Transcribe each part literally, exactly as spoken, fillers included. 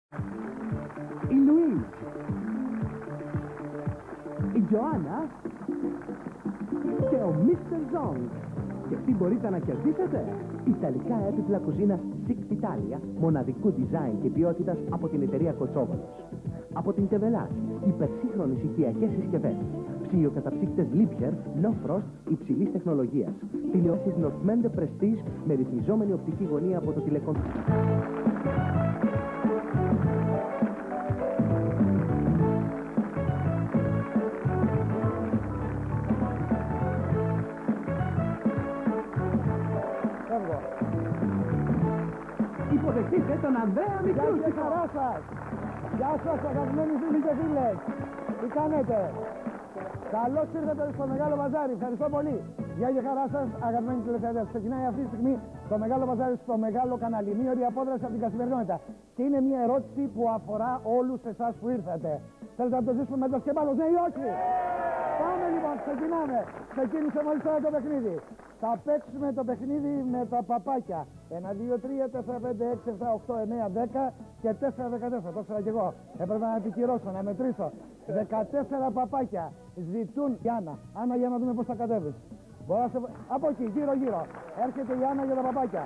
Η Λουίζ, η Τζοάννα και ο μίστερ Ζόγκ. Και τι μπορείτε να κερδίσετε? Ιταλικά έπιπλα κουζίνας Sict Italia, μοναδικού design και ποιότητας από την εταιρεία Κοτσόβολος. Από την Τεβελάς, υπερσύγχρονες οικιακές συσκευές. Ψιλοκαταψύκτες Liebherr, No Frost υψηλής τεχνολογίας. Τηλεόρασης Northmende Prestige με ρυθμιζόμενη οπτική γωνία από το τηλεκον... Υποδεχτείτε τον Ανδρέα Μικρούτσικο. Γεια σας, χαρά σας. Γεια σας, αγαπημένοι φίλοι και φίλες. Τι κάνετε? Καλώς ήρθατε στο Μεγάλο Μπαζάρι. Ευχαριστώ πολύ. Γεια και χαρά σας, αγαπημένοι τηλεθεατές. Ξεκινάει αυτή τη στιγμή το Μεγάλο Μπαζάρι στο Μεγάλο Κανάλι. Μία ωρή απόδραση από την καθημερινότητα. Και είναι μια ερώτηση που αφορά όλους εσάς που ήρθατε. Θέλετε να το ζήσουμε με το σκεμπάλος, ναι ή όχι? Πάμε λοιπόν, ξεκινάμε. Ξεκίνησε μόλις τώρα το παιχνίδι. Θα παίξουμε το παιχνίδι με τα παπάκια. ένα, δύο, τρία, τέσσερα, πέντε, έξι, επτά, οκτώ, εννέα, δέκα και τέσσερα, δεκατέσσερα. Το ήξερα κι εγώ. Έπρεπε να επικυρώσω, να μετρήσω. δεκατέσσερα παπάκια ζητούν η Άννα. Άννα, για να δούμε πώς θα κατέβεις. Σε... Από εκεί, γύρω γύρω. Έρχεται η Άννα για τα παπάκια.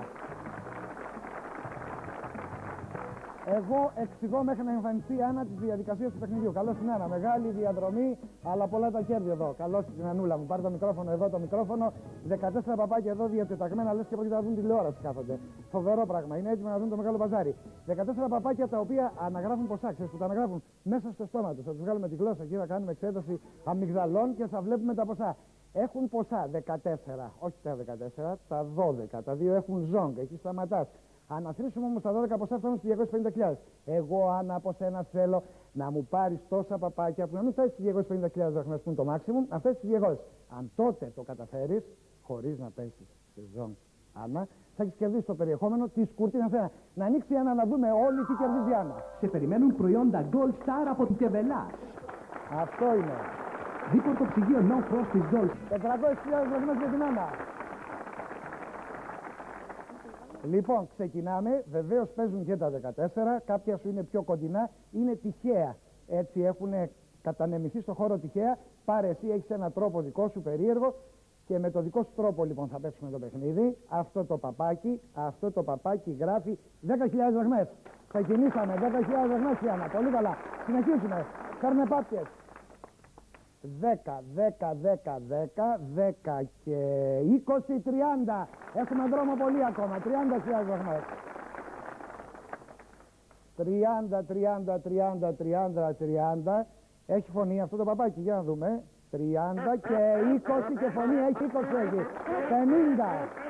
Εγώ εξηγώ μέχρι να εμφανιστεί η Άννα τη διαδικασία του παιχνιδιού. Καλώς την Άννα. Μεγάλη διαδρομή, αλλά πολλά τα χέρια εδώ. Καλώς την Ανούλα μου. Πάρε το μικρόφωνο εδώ, το μικρόφωνο. δεκατέσσερα παπάκια εδώ διατεταγμένα, λες και πρόκειται να δουν τηλεόραση κάθονται. Φοβερό πράγμα. Είναι έτοιμοι να δουν το Μεγάλο Μπαζάρι. δεκατέσσερα παπάκια τα οποία αναγράφουν ποσά. Ξέρεις που τα αναγράφουν μέσα στο στόμα του. Θα του βγάλουμε τη γλώσσα εκεί, θα κάνουμε εξέταση αμυγδαλών και θα βλέπουμε τα ποσά. Έχουν ποσά δεκατέσσερα, όχι τα δεκατέσσερα, τα δώδεκα. Τα δύο έχουν ζόγκ, εκεί σταματάς. Αν αθροίσουμε όμως τα δώδεκα ποσά φτάνουν στις διακόσιες πενήντα χιλιάδες. Εγώ, Άννα, από σένα θέλω να μου πάρεις τόσα παπάκια που να μην φτάσει στις διακόσιες πενήντα χιλιάδες δραχμές που είναι το maximum, να φτάσει στις διακόσιες. Αν τότε το καταφέρεις, χωρίς να πέσεις σε ζόγκ, Άννα, θα έχεις κερδίσει το περιεχόμενο της κουρτίνας ένα. Να ανοίξει η Άννα να δούμε όλοι τι κερδίζει η Άννα. Σε περιμένουν προϊόντα Gold Star από την Τεβελάς. Αυτό είναι. Δίπορτο ψυγείο No Frost της Gold. τετρακόσιες χιλιάδες δραχμές για την Άννα. Λοιπόν, ξεκινάμε. Βεβαίως παίζουν και τα δεκατέσσερα. Κάποια σου είναι πιο κοντινά. Είναι τυχαία. Έτσι έχουν κατανεμηθεί στο χώρο τυχαία. Πάρε εσύ, έχεις ένα τρόπο δικό σου περίεργο. Και με το δικό σου τρόπο λοιπόν θα παίξουμε το παιχνίδι. Αυτό το παπάκι, αυτό το παπάκι γράφει δέκα χιλιάδες δραχμές. Ξεκινήσαμε. δέκα χιλιάδες δραχμές, Ιάννα. Πολύ καλά. Συνεχίζουμε. Φέρνε πάπιες. δέκα, δέκα, δέκα, δέκα, δέκα και είκοσι, τριάντα. Έχουμε δρόμο πολύ ακόμα. τριάντα χιλιάδες δραχμές. τριάντα, τριάντα, τριάντα, τριάντα, τριάντα. Έχει φωνή αυτό το παπάκι. Για να δούμε. τριάντα και είκοσι και φωνή έχει είκοσι έχει. πενήντα.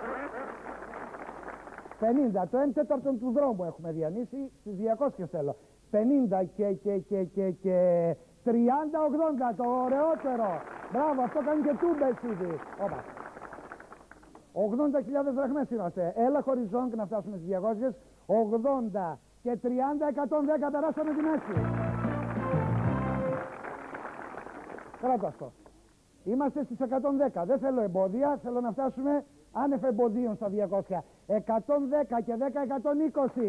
πενήντα. Το ένα τέταρτο του δρόμου έχουμε διανύσει. Στις διακόσιες θέλω. πενήντα και και και και και... τριάντα ογδόντα, το ωραιότερο. Μπράβο, αυτό κάνει και τούμπες ήδη. Όπα. ογδόντα χιλιάδες δραχμές είμαστε. Έλα χωρίς ζόγκ να φτάσουμε στις διακόσιες. ογδόντα και τριάντα, εκατόν δέκα, περάσαμε τη μέση. Κράτα αυτό. Είμαστε στις εκατόν δέκα. Δεν θέλω εμπόδια, θέλω να φτάσουμε άνευ εμποδίων στα διακόσια. εκατόν δέκα και δέκα, εκατόν είκοσι.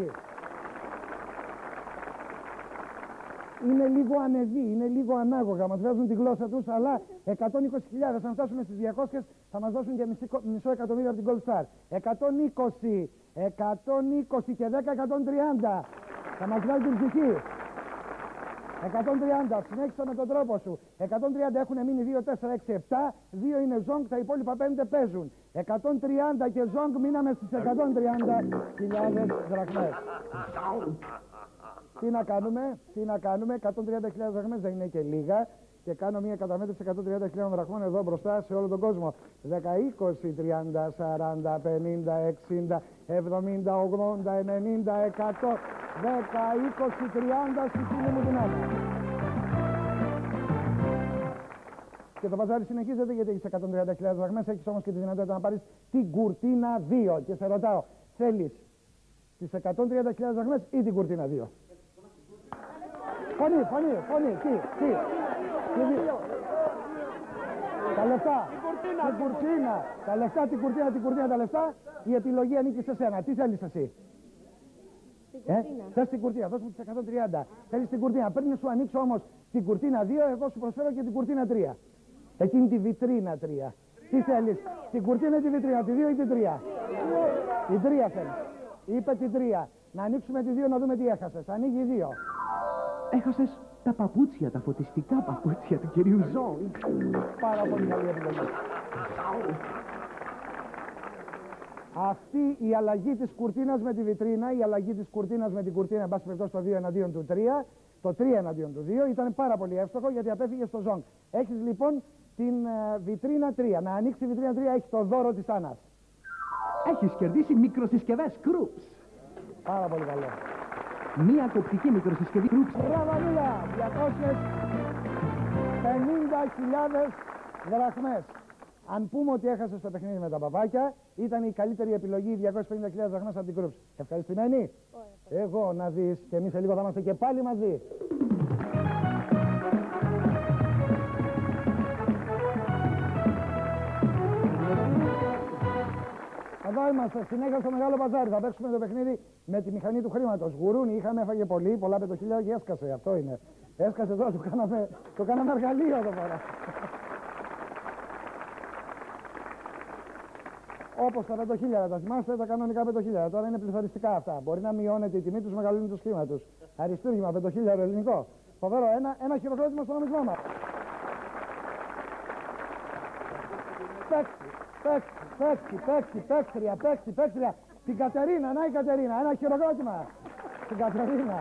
Είναι λίγο ανεβή, είναι λίγο ανάγωγα, μας βγάζουν τη γλώσσα τους, αλλά εκατόν είκοσι χιλιάδες, αν φτάσουμε στις διακόσιες θα μας δώσουν και μισό, μισό εκατομμύριο από την Gold Star. εκατόν είκοσι, εκατόν είκοσι και δέκα, εκατόν τριάντα, θα μας βγάλει την ψυχή. εκατόν τριάντα, συνέχισα με τον τρόπο σου. εκατόν τριάντα έχουν μείνει δύο, τέσσερα, έξι, επτά, δύο είναι ζόγκ, τα υπόλοιπα πέντε παίζουν. εκατόν τριάντα και ζόγκ, μείναμε στις εκατόν τριάντα χιλιάδες δραχμές. Τι να κάνουμε, τι να κάνουμε, εκατόν τριάντα χιλιάδες δραχμές δεν είναι και λίγα. Και κάνω μια καταμέτρηση εκατόν τριάντα χιλιάδες δραχμών εδώ μπροστά σε όλο τον κόσμο. δέκα, είκοσι, τριάντα, σαράντα, πενήντα, εξήντα, εβδομήντα, ογδόντα, ενενήντα, εκατό, δέκα, είκοσι, τριάντα, στη φίλη μου την Άννα. Και το μπαζάρι συνεχίζεται γιατί έχεις εκατόν τριάντα χιλιάδες δραχμές, έχεις όμως και τη δυνατότητα να πάρεις την κουρτίνα δύο. Και σε ρωτάω, θέλεις τις εκατόν τριάντα χιλιάδες δραχμές ή την κουρτίνα δύο? Φωνή, φωνή, φωνή, τι, τι, τι, τα λεφτά, την κουρτίνα, την κουρτίνα, τα λεφτά, την κουρτίνα, την κουρτίνα, τα λεφτά, η επιλογή ανήκει σε σένα, τι θέλεις εσύ? Ε, θες την κουρτίνα, δώσ' μου τις εκατόν τριάντα. Θέλεις την κουρτίνα. Πριν σου ανοίξω όμως την κουρτίνα δύο, εγώ σου προσφέρω και την κουρτίνα τρία. Εκείνη τη βιτρίνα τρία. Τι θέλεις, την κουρτίνα ή τη βιτρίνα, τη δύο ή την τρία. Την τρία θέλεις. Είπε την τρία. Να ανοίξουμε τη δύο να δούμε τι έχασες. Ανοίγει η δύο. Έχασες τα παπούτσια, τα φωτιστικά παπούτσια του κυρίου Ζόγκ. Πάρα πολύ καλή επιλογή. Αυτή η αλλαγή της κουρτίνας με τη βιτρίνα, η αλλαγή της κουρτίνας με την κουρτίνα, εν πάση περιπτώσει το δύο εναντίον του τρία, το τρία εναντίον του δύο, ήταν πάρα πολύ εύστοχο γιατί απέφυγε στο Ζόγκ. Έχεις λοιπόν την uh, βιτρίνα τρία. Να ανοίξει η βιτρίνα τρία, έχει το δώρο της Άννας. Έχεις κερδίσει μικροσυσκευές Krups. Πάρα πολύ καλό. Μία κοπτική μικροσυσκευή Krups. Μπράβο, Λίλα! διακόσιες πενήντα χιλιάδες δραχμές. Αν πούμε ότι έχασε το παιχνίδι με τα παπάκια, ήταν η καλύτερη επιλογή διακόσιες πενήντα χιλιάδες δραχμές από την Krups. Ευχαριστημένη. Ωραία. Εγώ να δεις και εμείς σε λίγο θα είμαστε και πάλι μαζί. Εδώ είμαστε, συνέχεια στο Μεγάλο Μπαζάρι. Θα παίξουμε το παιχνίδι με τη μηχανή του χρήματος. Γουρούνι, είχαμε, έφαγε πολύ, πολλά πεντοχίλια και έσκασε. Αυτό είναι. Έσκασε τώρα, το κάναμε, το κάναμε εργαλείο εδώ πέρα. Όπως τα πεντοχίλια, τα θυμάστε, τα κανονικά πεντοχίλια. Τώρα είναι πληθωριστικά αυτά. Μπορεί να μειώνεται η τιμή τους, μεγαλύνει τους χρήματος. Αριστούργημα, πεντοχίλια ελληνικό. Φοβερό, ένα, ένα χειροκρότημα στο νομισμό μας. Παίξει, παίξει, παίξει, παίξει, παίξτρια, παίξει, παίξτρια. Την Κατερίνα, να η Κατερίνα, ένα χειροκρότημα. Την Κατερίνα.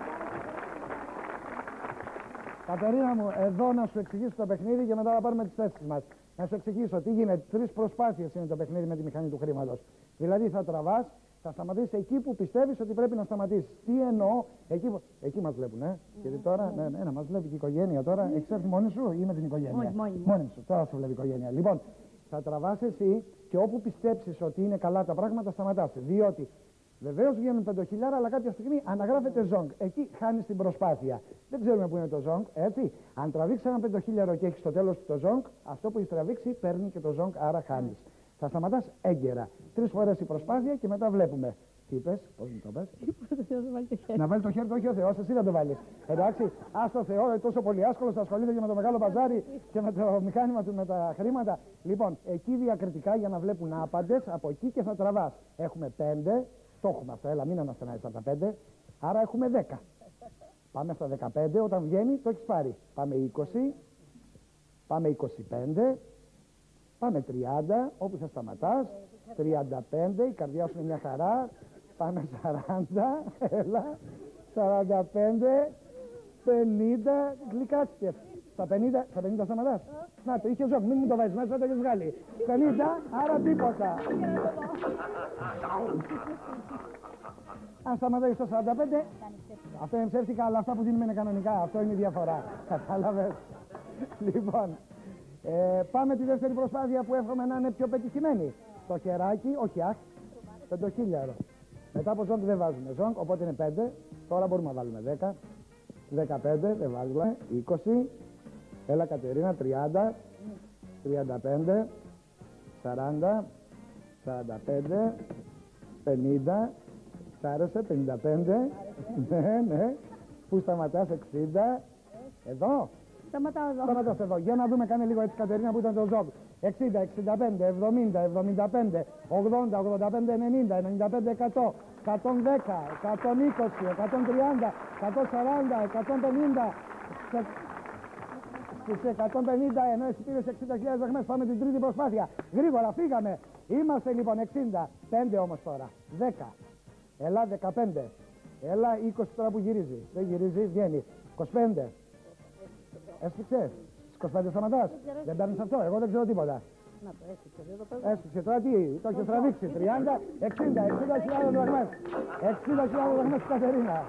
Κατερίνα μου, εδώ να σου εξηγήσω το παιχνίδι και μετά θα πάρουμε τις θέσεις μας. Να σου εξηγήσω τι γίνεται. Τρεις προσπάθειες είναι το παιχνίδι με τη μηχανή του χρήματος. Δηλαδή θα τραβάς, θα σταματήσεις εκεί που πιστεύεις ότι πρέπει να σταματήσεις. Τι εννοώ, εκεί, που... εκεί μας βλέπουν, ε. Γιατί τώρα, ναι, ναι, ναι, μας βλέπει και η οικογένεια τώρα. Έχεις έρθει μόνη σου ή με την οικογένεια? Όχι, μόνη μου. Μόνη σου, τώρα σου βλέπει η οικογένεια. Λοιπόν, θα τραβάς εσύ και όπου πιστέψεις ότι είναι καλά τα πράγματα, σταματάς. Διότι βεβαίως βγαίνουν πεντοχίλιαρα, αλλά κάποια στιγμή αναγράφεται ζόγκ. Εκεί χάνεις την προσπάθεια. Δεν ξέρουμε πού είναι το ζόγκ, έτσι. Αν τραβήξει ένα πεντοχίλιαρο και έχει στο τέλος το ζόγκ, αυτό που έχει τραβήξει παίρνει και το ζόγκ, άρα χάνεις. Θα σταματάς έγκαιρα. Τρεις φορές η προσπάθεια και μετά βλέπουμε. Τι είπες, πώς μου το πες? Να βάλει το χέρι του, όχι ο Θεός, εσύ να το βάλεις. Εντάξει, ας το Θεό, είναι τόσο πολύ άσχολος, θα ασχολείται και με το Μεγάλο Μπαζάρι και με το μηχάνημα του, με τα χρήματα. Λοιπόν, εκεί διακριτικά για να βλέπουν άπαντες, από εκεί και θα τραβάς. Έχουμε πέντε, το έχουμε αυτό, έλα μην αναστενάζεις από τα πέντε, άρα έχουμε δέκα. Πάμε στα δεκαπέντε, όταν βγαίνει το έχεις πάρει. Πάμε είκοσι, πάμε είκοσι πέντε, πάμε τριάντα, όπου θα σταματάς, τριάντα πέντε, η καρδιά σου είναι μια χαρά, πάμε σαράντα, έλα, σαράντα πέντε, πενήντα, γλυκάτσικες. Στα πενήντα, στα πενήντα σταματάς. Να το είχε ζόγκ, μην μου το βάζεις μέσα, το έχεις βγάλει. πενήντα, άρα τίποτα. Αν σταματάει στο σαράντα πέντε, αυτό είναι ψεύτικα, αλλά αυτά που δίνουμε είναι κανονικά. Αυτό είναι η διαφορά. Κατάλαβες? Λοιπόν, ε, πάμε τη δεύτερη προσπάθεια που εύχομαι να είναι πιο πετυχημένη. Το χεράκι, όχι αχ, πεντοχίλιαρο. Μετά από ζόγκ δεν βάζουμε ζόγκ, οπότε είναι πέντε. Τώρα μπορούμε να βάλουμε δέκα, δεκαπέντε, δεν βάζουμε, είκοσι. Έλα Κατερίνα, τριάντα, τριάντα πέντε, σαράντα, σαράντα πέντε, πενήντα. Σ' άρεσε, πενήντα πέντε. Ναι, ναι. Πού σταματάς, εξήντα. Εδώ. Σταματάω εδώ. Σταματάς εδώ. Για να δούμε, κάνε λίγο έτσι Κατερίνα που ήταν το ζόγκ. εξήντα, εξήντα πέντε, εβδομήντα, εβδομήντα πέντε, ογδόντα, ογδόντα πέντε, ενενήντα, ενενήντα πέντε, εκατό, εκατόν δέκα, εκατόν είκοσι, εκατόν τριάντα, εκατόν σαράντα, εκατόν πενήντα. Στις εκατόν πενήντα, ενώ εσύ πήρες εξήντα χιλιάδες δραχμές, πάμε την τρίτη προσπάθεια. Γρήγορα, φύγαμε. Είμαστε λοιπόν εξήντα, πέντε όμως τώρα, δέκα. Έλα δεκαπέντε. Έλα είκοσι τώρα που γυρίζει. Δεν γυρίζει, βγαίνει. είκοσι πέντε. Έσφιξες. είκοσι πέντε σταματάς. Δεν παίρνεις αυτό. Εγώ δεν ξέρω τίποτα. Να το έσφιξε, δεν το παίρνω. Έσφιξε τώρα τι. Το έχεις τραβήξει. τριάντα, εξήντα, εξήντα χιλιάδες δραχμές. εξήντα χιλιάδες δραχμές στην Κατερίνα.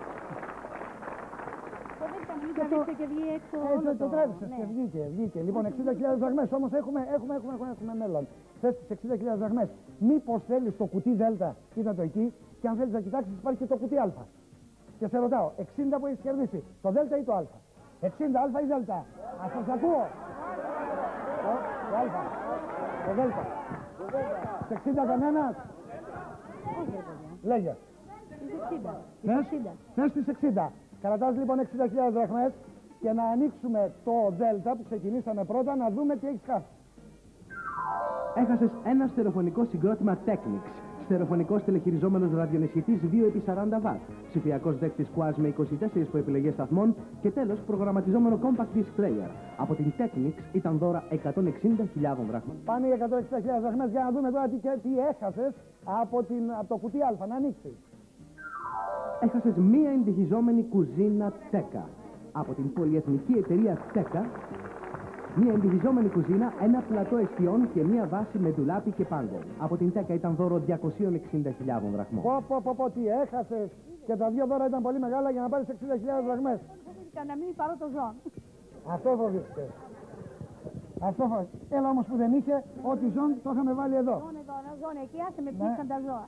Το δείξα μου, τραβήξε και βγει έξω όλο το τράβηξες και βγήκε, βγήκε. Λοιπόν, εξήντα χιλιάδες δραχμές. Όμως έχουμε, έχουμε, έχουμε, έχουμε, έχουμε μέλλον. Θες τις εξήντα χιλιάδες δραχμές. Μήπως θέλεις το κουτί Δέλτα. Κοίτα το εκεί. Και αν θέλεις να κοιτάξεις, υπάρχει και το κουτί Α. Και σε ρωτάω, εξήντα που έχεις κερδίσει, το Δέλτα ή το Α? εξήντα Α ή Δέλτα? Ας σας ακούω. Το, το Α. Το Δέλτα. Σε εξήντα κανένας? Όχι, ρε παιδιά. Λέγε. Τις εξήντα. Τις Πες, εξήντα. πες τις εξήντα. Κρατάς λοιπόν εξήντα χιλιάδες δραχμές και να ανοίξουμε το Δέλτα που ξεκινήσαμε πρώτα να δούμε τι έχεις χάσει. Έχασες ένα στερεοφωνικό συγκρότημα Technics, στερεοφωνικός τηλεχειριζόμενος ραδιονισχυτής δύο επί σαράντα βατ, ψηφιακός δέκτης Quaz με είκοσι τέσσερις προεπιλογές σταθμών και τέλος προγραμματιζόμενο Compact Disc Player. Από την Technics ήταν δώρα εκατόν εξήντα χιλιάδες δραχμών. Πάνε οι εκατόν εξήντα χιλιάδες δραχμές για να δούμε τώρα τι, τι έχασες από, την, από το κουτί Α, να ανοίξει. Έχασες μία εντυχιζόμενη κουζίνα Teca. Από την πολυεθνική εταιρεία Teca, μία εντυχιζόμενη κουζίνα, ένα πλατό εστιών και μία βάση με ντουλάπι και πάγκο. Από την Teca ήταν δώρο διακόσιες εξήντα χιλιάδες δραχμών. Πω, πω, πω, πω, τι έχασες. Και τα δύο δώρα ήταν πολύ μεγάλα για να πάρεις εξήντα χιλιάδες δραχμές. Φοβήθηκα να μην πάρω το ζώο. Αυτό φοβήθηκε. Αυτό φοβήθηκε. Έλα όμως που δεν είχε, ό,τι ζών το είχαμε βάλει εδώ. Ζώνε εδώ, να ζώνε εκεί, άσε με πτύξαν τα ζώα.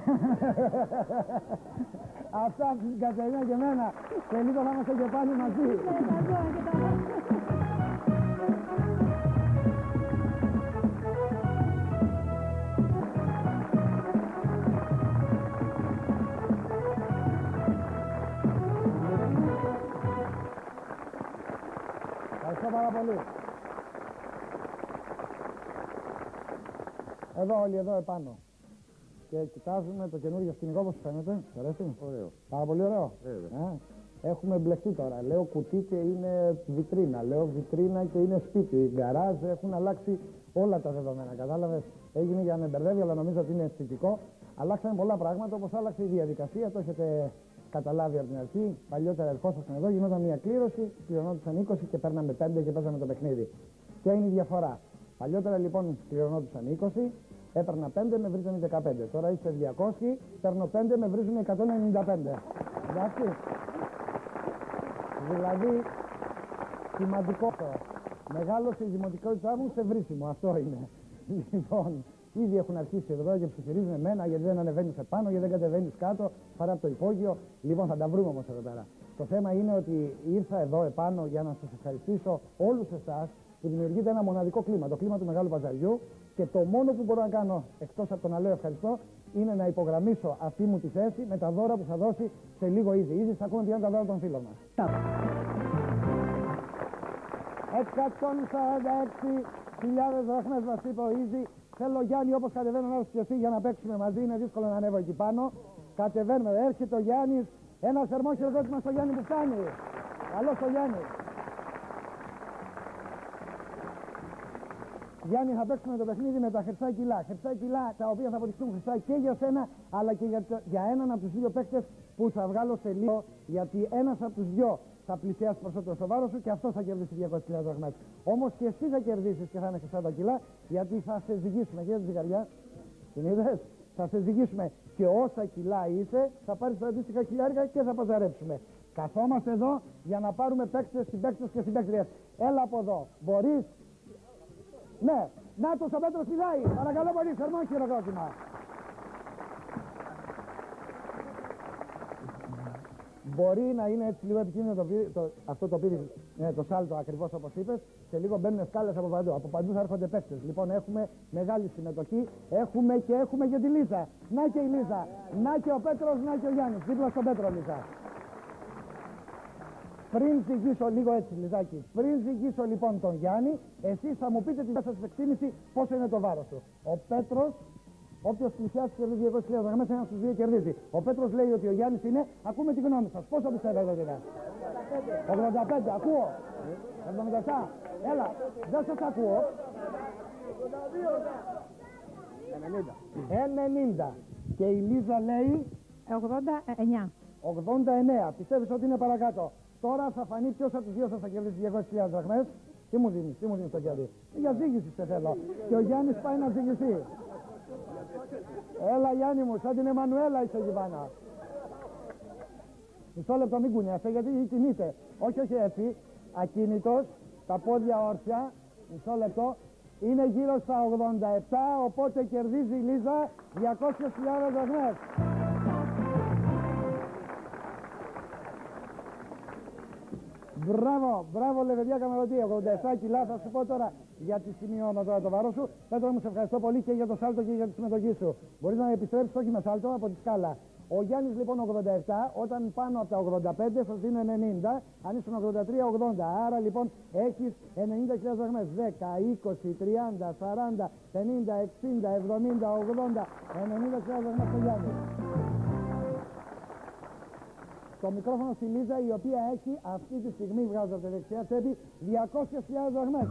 Αυτά από την Κατερίνα και εμένα. Και λίγο θα είμαστε και πάλι μαζί. Ναι, τα ζώα και τα ζώα. Ευχαριστώ πάρα πολύ. Εδώ όλοι εδώ επάνω. Και κοιτάζουμε το καινούργιο σκηνικό, όπως φαίνεται. Σου αρέσει? Ωραίο. Πάρα πολύ ωραίο. Βέβαια. Ε, έχουμε μπλεχτεί τώρα. Λέω κουτί και είναι βιτρίνα. Λέω βιτρίνα και είναι σπίτι. Γκαράζ, έχουν αλλάξει όλα τα δεδομένα. Κατάλαβες? Έγινε για να με μπερδεύει, αλλά νομίζω ότι είναι αισθητικό. Αλλάξαν πολλά πράγματα, όπως άλλαξε η διαδικασία. Το έχετε καταλάβει από την αρχή. Παλιότερα ερχόσασταν εδώ, γινόταν μια κλήρωση, πληρωνόντουσαν είκοσι και παίρναμε πέντε και παίζαμε το παιχνίδι. Ποια είναι η διαφορά? Παλιότερα λοιπόν πληρωνόντουσαν είκοσι, έπαιρνα πέντε, με βρίζανε δεκαπέντε. Τώρα είστε διακόσιοι, παίρνω πέντε, με βρίζουν εκατόν ενενήντα πέντε. Εντάξει. Δηλαδή, σημαντικό αυτό. Μεγάλωσε η δημοτικότητά μου σε βρίσιμο. Αυτό είναι. Λοιπόν, ήδη έχουν αρχίσει εδώ και ψιθυρίζουν εμένα γιατί δεν ανεβαίνει επάνω, γιατί δεν κατεβαίνει κάτω, παρά από το υπόγειο. Λοιπόν, θα τα βρούμε όμως εδώ πέρα. Το θέμα είναι ότι ήρθα εδώ επάνω για να σας ευχαριστήσω όλους εσάς που δημιουργείτε ένα μοναδικό κλίμα, το κλίμα του Μεγάλου Παζαριού. Και το μόνο που μπορώ να κάνω, εκτός από το να λέω ευχαριστώ, είναι να υπογραμμίσω αυτή μου τη θέση με τα δώρα που θα δώσει σε λίγο ήδη. Ήδη θα ακούμε ποια είναι τα δώρα των φίλων μας. εκατόν σαράντα έξι χιλιάδες δραχμές μας είπε ο Ήζη. Θέλω Γιάννη, όπως κατεβαίνω να έρθει και εσύ για να παίξουμε μαζί. Είναι δύσκολο να ανέβω εκεί πάνω. Κατεβαίνουμε, έρχεται ο Γιάννης. Ένα θερμό χειροκρότημα στο Γιάννη που φτάνει. Καλώς το Γιάννη. Γιάννη, θα παίξουμε το παιχνίδι με τα χρυσά κιλά. Χρυσά κιλά τα οποία θα αποδειχθούν χρυσά και για σένα, αλλά και για, το, για έναν από τους δύο παίκτες που θα βγάλω σε λίγο. Γιατί ένας από τους δυο θα πλησιάσει περισσότερο στο βάρος σου και αυτό θα κερδίσει διακόσιες χιλιάδες δραχμές. Όμως και εσύ θα κερδίσεις και θα είναι χρυσά τα κιλά, γιατί θα σε ζυγίσουμε. Και την ζυγαριά, την είδες, θα σε ζυγίσουμε και όσα κιλά είσαι, θα πάρεις τα αντίστοιχα χιλιάρικα και θα παζαρέψουμε. Καθόμαστε εδώ για να πάρουμε παίκτες, συμπαίκτες και συμπαίκτριες. Έλα από εδώ. Μπορείς? Ναι. Νάτος ο Πέτρος πηδάει. Παρακαλώ πολύ, θερμό χειροκρότημα. Μπορεί να είναι έτσι λίγο επικίνδυνο το, το, αυτό το πήρε, ναι, το σάλτο ακριβώς όπως είπες. Σε λίγο μπαίνουν σκάλες από παντού. Από παντού θα έρχονται παίκτες. Λοιπόν, έχουμε μεγάλη συμμετοχή. Έχουμε και έχουμε και τη Λίζα. Να και η Λίζα. Να και ο Πέτρος, να και ο Γιάννης. Δίπλα στον Πέτρο, Λίζα. Πριν ζυγίσω λίγο έτσι, Λιζάκη, πριν ζυγίσω λοιπόν τον Γιάννη, εσείς θα μου πείτε τη δική σας εκτίμηση πόσο είναι το βάρος του. Ο Πέτρος, όποιος πλησιάσει κερδίζει διακόσιες χιλιάδες δραχμές, ένας στους δύο κερδίζει. Ο Πέτρος λέει ότι ο Γιάννης είναι, ακούμε τη γνώμη σας. Πόσο πιστεύετε ότι είναι? ογδόντα πέντε, ακούω. εβδομήντα επτά, έλα, δεν σας ακούω. ενενήντα. Και η Λίζα λέει ογδόντα εννιά. ογδόντα εννέα. Πιστεύεις ότι είναι παρακάτω? Τώρα θα φανεί ποιος από τους δύο σας θα κερδίσει διακόσιες χιλιάδες δραχμές. Τι μου δίνεις, τι μου δίνεις το κέρδη? Για ζήγηση σε θέλω. Και ο Γιάννης πάει να ζυγιστεί. Έλα Γιάννη μου, σαν την Εμμανουέλα είσαι εκεί πάνω. Μισό λεπτό, μην κουνιάσαι γιατί κινείται. Όχι, όχι έτσι. Ακίνητος, τα πόδια όρθια. Μισό λεπτό. Είναι γύρω στα ογδόντα επτά, οπότε κερδίζει η Λίζα διακόσιες χιλιάδες δραχμές. Μπράβο, μπράβο λεβεδιά καμερωτή, ογδόντα επτά κιλά. Θα σου πω τώρα γιατί σημειώνω τώρα το βάρος σου. Πέτρο μου, σε ευχαριστώ πολύ και για το σάλτο και για τη συμμετοχή σου. Μπορείς να επιστρέψεις όχι με σάλτο από τη σκάλα. Ο Γιάννης λοιπόν ογδόντα επτά, όταν πάνω από τα ογδόντα πέντε θα δίνω ενενήντα, αν ήσουν ογδόντα τρία ογδόντα. Άρα λοιπόν έχεις ενενήντα χιλιάδες δραχμές. δέκα, είκοσι, τριάντα, σαράντα, πενήντα, εξήντα, εβδομήντα, ογδόντα, ενενήντα χιλιάδες δραχμές στο Γιάννη. Το μικρόφωνο στη Λίζα, η οποία έχει αυτή τη στιγμή, βγάζω από τη δεξιά τσέπη, διακόσιες χιλιάδες δραχμές.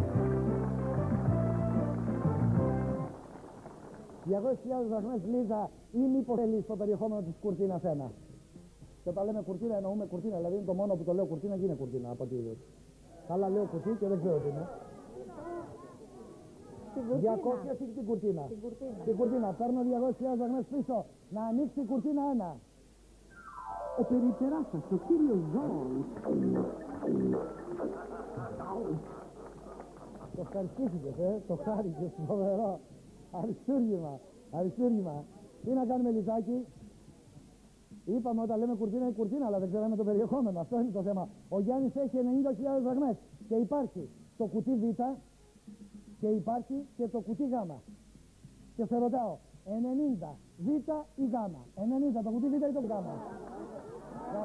διακόσιες χιλιάδες δραχμές, Λίζα, ή μήπως θέλει στο περιεχόμενο της κουρτίνας ένα. Και όταν λέμε κουρτίνα εννοούμε κουρτίνα, δηλαδή είναι το μόνο που το λέω κουρτίνα και είναι κουρτίνα από ό,τι είδες. Καλά λέω κουτί και δεν ξέρω τι είναι. διακόσιες ή την κουρτίνα. Την κουρτίνα. Την κουρτίνα. Παίρνω διακόσιες χιλιάδες δραχμές πίσω. Να ανοίξει η κουρτίνα ένα. Ο περιπτεράς σας, ο κύριος Ζώων. Το ευχαριστήθηκες, ε, το χάρηκες, φοβερό. Αριστούργημα, αριστούργημα. Τι να κάνουμε, Λιζάκη? Είπαμε όταν λέμε κουρτίνα είναι κουρτίνα, αλλά δεν ξέραμε το περιεχόμενο. Αυτό είναι το θέμα. Ο Γιάννης έχει ενενήντα χιλιάδες δραχμές και υπάρχει το κουτί Β και υπάρχει και το κουτί Γ. Και σε ρωτάω, ενενήντα Β ή Γ? ενενήντα το κουτί Β ή το Γ? Γ.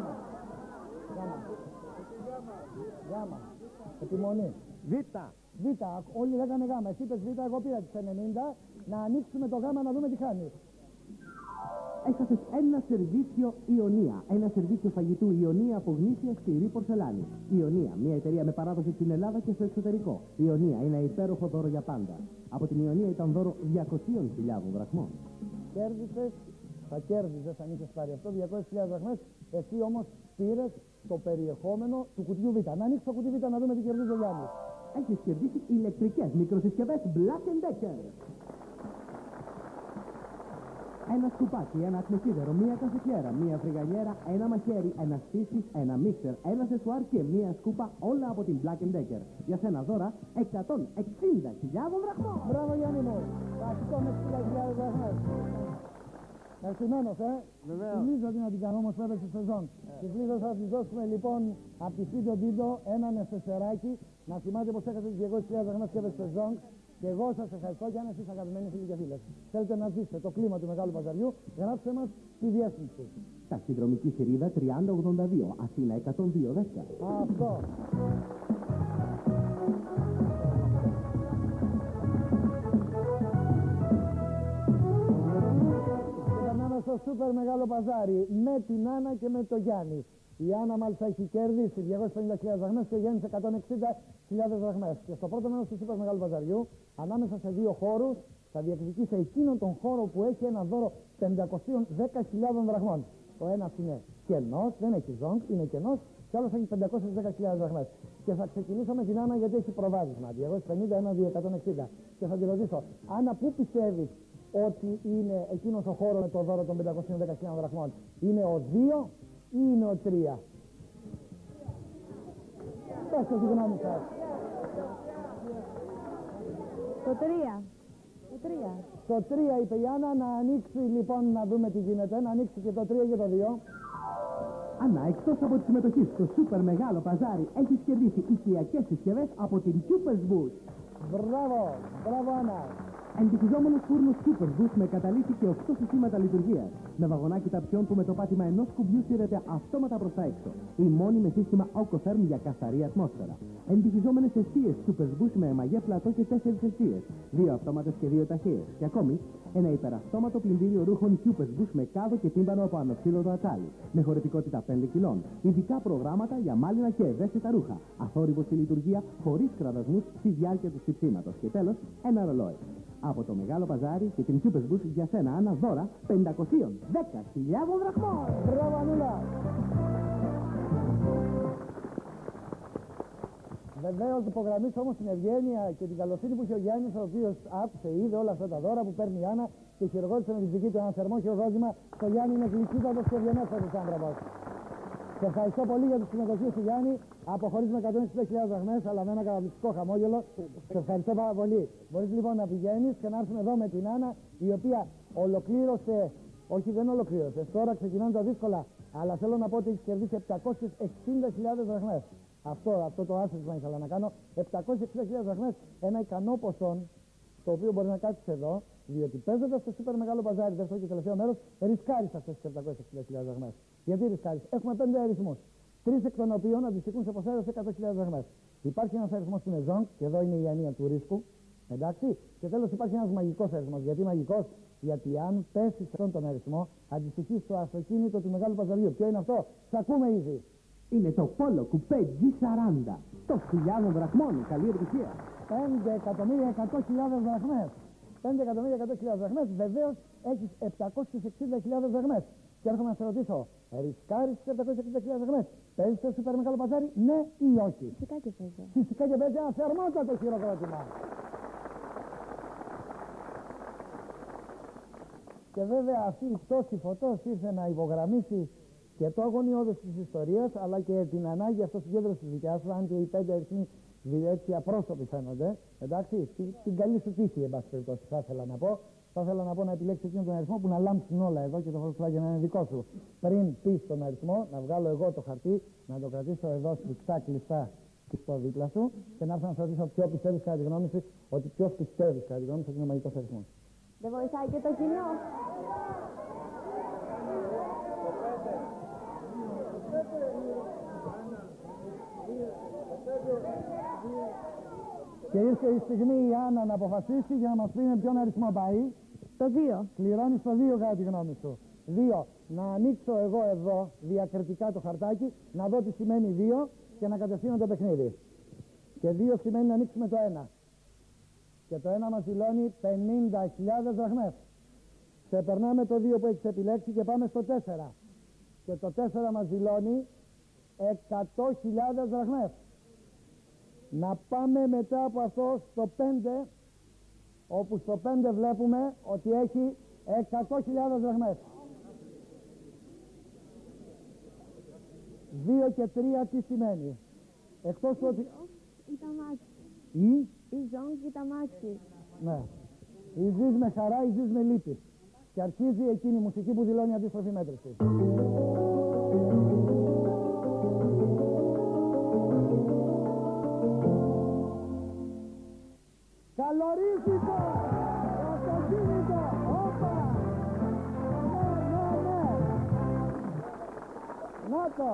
Γ. Γ. Επιμονή. Β. Β. Όλοι λέγανε Γ. Εσύ είπες Β, εγώ πήρα τις ενενήντα. Να ανοίξουμε το Γ να δούμε τι χάνει. Έχασες ένα σερβίσιο Ιωνία. Ένα σερβίσιο φαγητού Ιωνία από γνήσια σκληρή πορσελάνη. Ιωνία, μια εταιρεία με παράδοση στην Ελλάδα και στο εξωτερικό. Ιωνία, ένα υπέροχο δώρο για πάντα. Από την Ιωνία ήταν δώρο διακόσιες χιλιάδες δραχμών. Κέρδισες, θα κέρδισες αν είχες πάρει αυτό, διακόσιες χιλιάδες δραχμές. Εσύ όμως πήρες το περιεχόμενο του κουτιού Β. Να ανοίξει το κουτί Β να δούμε τι κερδίζει ο Γιάννης. Έχεις κερδίσει ηλεκτρικές μικροσυσκευές Black and Decker. Ένα σκουπάκι, ένα ατμοσίδερο, μία καφετιέρα, μία φρυγανιέρα, ένα μαχαίρι, ένα στήσις, ένα μίξερ, ένα σεσουάρ και μία σκούπα, όλα από την Black and Decker. Για σένα δώρα εκατόν εξήντα χιλιάδες δραχμών. Μπράβο Γιάννη μου, εκατόν εξήντα χιλιάδες δραχμές. Ευχαριστημένος, ε. Βεβαίως. Τη Λίζα τι να την κάνω όμως πέρα στη σεζόν. Yeah. Της Λίζας θα της δώσουμε λοιπόν από τη Φίντο Ντίντο ένα νεσεσεράκι. Να θυμάται πως έχασε τις διακόσιες χιλιάδες δραχμές και σεζόν. Και εγώ σας ευχαριστώ και αν εσείς αγαπημένοι φίλοι και φίλες θέλετε να ζήσετε το κλίμα του Μεγάλου Παζαριού, γράψτε μας τη διεύθυνση. Ταξιδρομική σειρίδα τριάντα ογδόντα δύο, Αθήνα εκατόν δύο δέκα. Αυτό. Και περνάμε στο σούπερ μεγάλο παζάρι με την Άννα και με το Γιάννη. Η Άννα μάλιστα έχει κερδίσει διακόσιες πενήντα χιλιάδες δραχμές και ο Γιάννης εκατόν εξήντα χιλιάδες δραχμές. Και στο πρώτο μέρος του σούπερ μεγάλου παζαριού, ανάμεσα σε δύο χώρους, θα διεκδικήσει εκείνον τον χώρο που έχει ένα δώρο πεντακόσιες δέκα χιλιάδες δραχμών. Ο ένας είναι κενός, δεν έχει ζόγκ, είναι κενός, και άλλος έχει πεντακόσιες δέκα χιλιάδες δραχμές. Και θα ξεκινήσω με την Άννα γιατί έχει προβάδισμα. διακόσιες πενήντα έναντι εκατόν εξήντα. Και θα τη ρωτήσω, Άννα, πού πιστεύεις ότι είναι εκείνος ο χώρος με το δώρο των πεντακόσιες δέκα χιλιάδες δραχμών? Είναι ο δύο ή είναι ο τρία? Πέστε τη γνώμη σας. Το τρία. Το τρία. Το τρία είπε η Άννα. Να ανοίξει λοιπόν να δούμε τι γίνεται. Να ανοίξει και το τρία και το δύο. Άννα, εκτός από τη συμμετοχή στο σούπερ μεγάλο παζάρι, έχεις κερδίσει οικιακές συσκευές από την Cooper's Booth. Μπράβο, μπράβο Άννα. Εντυπωσιόμενος φούρνος Cooper's με καταλήτη και οκτώ συστήματα λειτουργίας. Με βαγονάκι ταπιών που με το πάτημα ενός κουμπιού σύρεται αυτόματα προς τα έξω. Η μόνη με σύστημα Ocotherm για καθαρή ατμόσφαιρα. Εντυπωσιόμενες αιστείες Cooper's με εμαγέ πλατό και τέσσερις αιστείες. Δύο αυτόματες και δύο ταχείες. Και ακόμη ένα υπεραυτόματο πλυντήριο ρούχων Cooper's με κάδο και τύμπανο από ανοξύλωτο ατσάλι. Με χωρητικότητα πέντε κιλών. Ειδικά προγράμματα για μάλινα και ευαίσθητα ρούχα. Αθόρυβο στη λειτουργία, χωρίς κραδασμούς στη διάρκεια του στιψίματος. Και τέλος, ένα ρολόι. Από το Μεγάλο Παζάρι και την Cooper's Booth για σένα, Άννα, δώρα πεντακόσιες δέκα χιλιάδες δραχμών. Μπράβο, Ανούλα. Βεβαίως, υπογραμμίσω όμως την ευγένεια και την καλοσύνη που είχε ο Γιάννης, ο οποίος άκουσε, είδε όλα αυτά τα δώρα που παίρνει η Άννα και χειροκρότησε με τη δική του ένα θερμό χειροκρότημα. Το Γιάννη είναι γλυκύτατος και ευγενέστατος άνθρωπος. Σε ευχαριστώ πολύ για τη συμμετοχή σου, Γιάννη. Αποχωρείς με εκατόν εξήντα χιλιάδες δραχμές, αλλά με ένα καταπληκτικό χαμόγελο. Σε ευχαριστώ πάρα πολύ. Μπορείς λοιπόν να πηγαίνεις και να έρθουμε εδώ με την Άννα, η οποία ολοκλήρωσε, όχι δεν ολοκλήρωσε, τώρα ξεκινάνε τα δύσκολα, αλλά θέλω να πω ότι έχει κερδίσει επτακόσιες εξήντα χιλιάδες δραχμές. Αυτό, αυτό το άσχημα ήθελα να κάνω. επτακόσιες εξήντα χιλιάδες δραχμές, ένα ικανό ποσό, το οποίο μπορεί να κάτσεις εδώ Διότι παίζοντας στο σούπερ μεγάλο παζάρι, δεύτερο και τελευταίο μέρος, ρισκάρεις αυτές τις επτακόσιες εξήντα χιλιάδες δραχμές. Γιατί ρισκάρεις? Έχουμε πέντε αριθμούς. Τρεις εκ των οποίων αντιστοιχούν σε ποσά έως εκατό χιλιάδες δραχμές. Υπάρχει ένας αριθμός που είναι ζόγκ, και εδώ είναι η ανία του ρίσκου. Εντάξει. Και τέλος υπάρχει ένας μαγικός αριθμός. Γιατί μαγικός? Γιατί αν πέσει σε αυτόν τον αριθμό, αντιστοιχεί στο αυτοκίνητο του μεγάλου παζαριού. Ποιο είναι αυτό? Σ' ακούμε ήδη. Είναι το Polo Coupé τζι σαράντα. Το χιλιάδων δραχμών. Καλή επιτυχία. πέντε εκατομμύρια εκατό χιλιάδες δραχμές. πέντε εκατομμύρια εκατό χιλιάδες δραχμές. Βεβαίως έχεις επτακόσιες εξήντα χιλιάδες δραχμές. Και έρχομαι να σε ρωτήσω, ρισκάρεις τις επτακόσιες εξήντα χιλιάδες δραχμές? Παίζεις στο σούπερ μεγάλο παζάρι, ναι ή όχι? Φυσικά και παίζω. Φυσικά και παίζει ένα θερμότατο χειροκρότημα. Και βέβαια αυτή η πτώση φωτός ήρθε να υπογραμμίσει και το αγωνιώδες της ιστορίας, αλλά και την ανάγκη αυτοσυγκέντρωσης της δικιάς σου, αν και οι πέντε αριθμοί έτσι απρόσωποι φαίνονται. Εντάξει, την, την καλή σου τύχη, εν πάση περιπτώσει, θα ήθελα να πω. Θα ήθελα να πω να επιλέξεις εκείνον τον αριθμό που να λάμψουν όλα εδώ και το Volkswagen να είναι δικό σου. Πριν πεις τον αριθμό, να βγάλω εγώ το χαρτί, να το κρατήσω εδώ σφιχτά κλειστά στο δίπλα σου και να έρθω να σε ρωτήσω ποιο πιστεύεις κατά τη γνώμη σου, ότι ποιος πιστεύεις κατά τη γνώμη σου ότι είναι ο μαγικός αριθμός. Δεν βοηθάει και το κοινό. Και ήρθε η στιγμή η Άννα να αποφασίσει για να μας πει με ποιον αριθμό πάει. Το δύο. Κληρώνεις το δύο κατά τη γνώμη σου. δύο. Να ανοίξω εγώ εδώ διακριτικά το χαρτάκι, να δω τι σημαίνει δύο και να κατευθύνω το παιχνίδι. Και δύο σημαίνει να ανοίξουμε το ένα. Και το ένα μας δηλώνει πενήντα χιλιάδες δραχμές. Ξεπερνάμε το δύο που έχεις επιλέξει και πάμε στο τέσσερα. Και το τέσσερα μας δηλώνει εκατό χιλιάδες δραχμές. Να πάμε μετά από αυτό στο πέντε, όπου στο πέντε βλέπουμε ότι έχει εκατό χιλιάδες δραχμές. δύο και τρία τι σημαίνει? Εκτός του ότι... Ή τα μάξι. Ή... Η ζόγκ ή τα μάξι. Ναι. Ή ζεις με χαρά ή ζεις με λύπη. Και αρχίζει εκείνη η μουσική που δηλώνει αντίστροφη μέτρηση. Καλωρίζει το! Το αυτοκίνητο! Όπα! Ναι, ναι, ναι! Να το!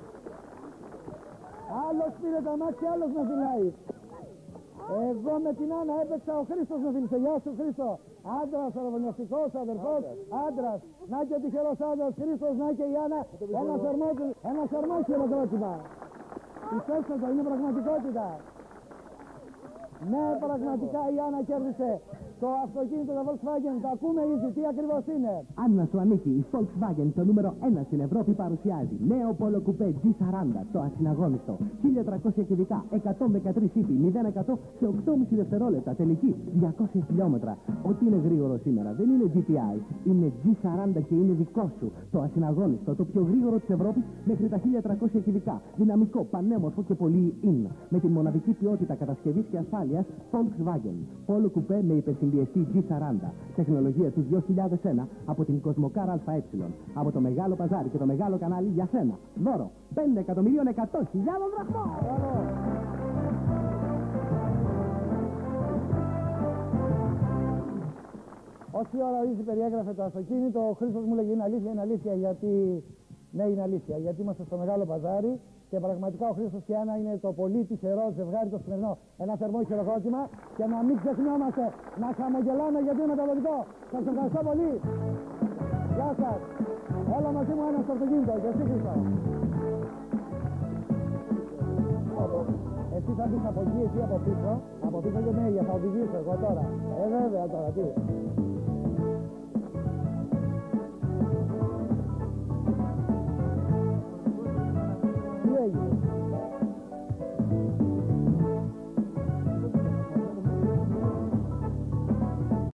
Άλλος πήρε τα μάτια, άλλος με φυλάει. Εγώ με την Άννα έπαιξα, ο Χρήστος με φίλησε. Γεια σου Χρήστο! Άντρας, αραβωνιαστικός, αδερφός, άντρας. Να και ο τυχερός άντρας, Χρήστος, να και η Άννα. Ένα θερμό, ένα θερμό χειροκρότημα. Πιστέψτε το, είναι πραγματικότητα. Ναι, πραγματικά η Άννα κέρδισε το αυτοκίνητο του Volkswagen. Το ακούμε ήδη, τι ακριβώς είναι? Άννα σου ανήκει, η Volkswagen, το νούμερο ένα στην Ευρώπη, παρουσιάζει νέο Polo Coupé τζι σαράντα, το ασυναγώνιστο. χίλια τριακόσια κυβικά, εκατόν δεκατρείς ύπη, μηδέν τοις εκατό σε οκτώ κόμμα πέντε δευτερόλεπτα, τελική διακόσια χιλιόμετρα. Ό,τι είναι γρήγορο σήμερα δεν είναι τζι τι άι, είναι τζι σαράντα και είναι δικό σου. Το ασυναγώνιστο, το πιο γρήγορο της Ευρώπης μέχρι τα χίλια τριακόσια κυβικά. Δυναμικό, πανέμορφο και πολύ in. Με τη μοναδική ποιότητα κατασκευής και ασφάλειας Volkswagen. Polo Coupé με υπερσυμπιεστή τζι σαράντα. Τεχνολογία του δύο χιλιάδες ένα από την Cosmocar ΑΕ. Από το μεγάλο παζάρι και το μεγάλο κανάλι για σένα. Δώρο πέντε εκατομμυρίων εκατό χιλιάδων δραχμών. Όση ώρα ο Ίζη περιέγραφε το αυτοκίνητο, ο Χρήστος μου λέγει είναι αλήθεια, είναι αλήθεια, γιατί... Ναι, είναι αλήθεια, γιατί είμαστε στο μεγάλο παζάρι και πραγματικά ο Χρήστος και η Άννα είναι το πολύ τυχερό ζευγάρι το σημερινό. Ένα θερμό χειροκρότημα και να μην ξεχνιόμαστε να χαμογελάμε γιατί είναι μεταδοτικό. Σας ευχαριστώ πολύ. Γεια σας. Έλα μαζί μου ένα στο αυτοκίνητο και εσύ Χρήστο. Εσύ θα μπεις από εκεί, εσύ από πίσω. Από πίσω και ναι, θα οδηγήσω εγώ τώρα. Ε, βέβαια τώρα, τι.